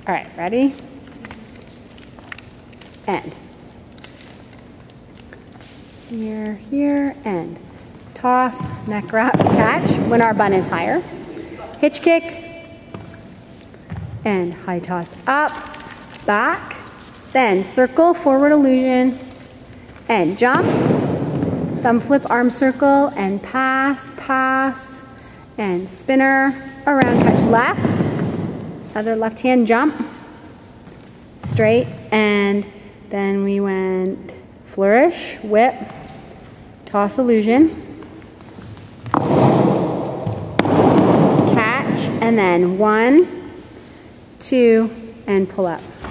All right, ready? And. Here, here, and. Toss, neck wrap, catch when our bun is higher. Hitch kick, and high toss up, back, then circle, forward illusion, and jump, thumb flip, arm circle, and pass, pass, and spinner, around, catch left, other left hand jump, straight, and then we went flourish, whip, toss illusion, catch, and then 1, 2, and pull up.